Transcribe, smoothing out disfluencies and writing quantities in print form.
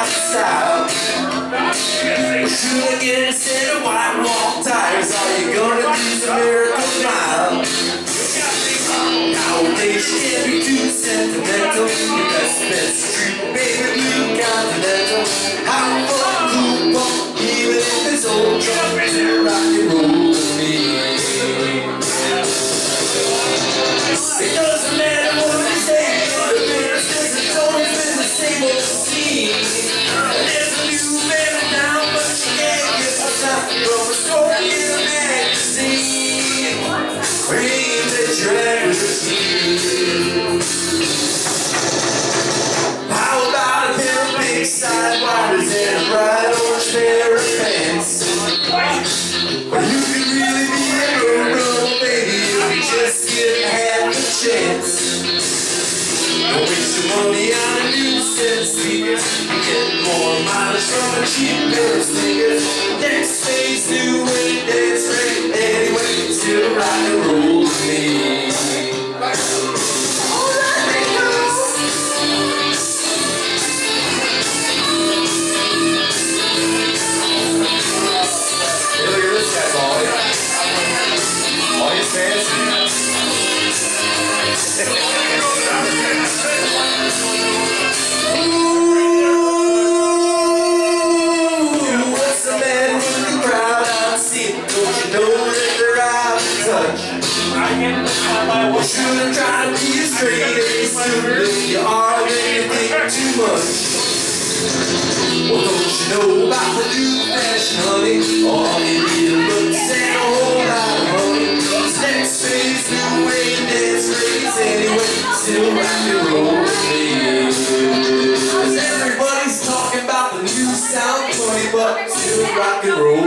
style. Shoot again instead of white wall tires. Are you gonna do the miracle mile? Nowadays you can't be too sentimental. Your best bet's true, baby, blue continental. How fun, cool, pump, even if it's old truck, to rock and roll with me. It doesn't matter what they say, the business has always been the same old scene. There's a new baby now, but you can't get what's up from a story in a magazine. Dreams that you're ever seen. How about a pair of big side winders and a bright orange pair of pants? Well, you could really be a girl, baby, if you just get half a chance. Don't waste your money on a new set of speakers. You get more mileage from a cheap pair of sneakers. Next phase, new way, dance rate. Anyway, still rock and roll with me. What's the matter with the crowd? I see it. Don't you know that they're out of touch? Well, shouldn't try to be as straight as sooner if you are, then you think too much. Well, don't you know about the new fashion, honey? All you need is looks and a whole lot of money. Next phase, new way, dance rates. Anyway, still rock and roll with me. Everybody's talking about the new sound, funny, but still rock and roll.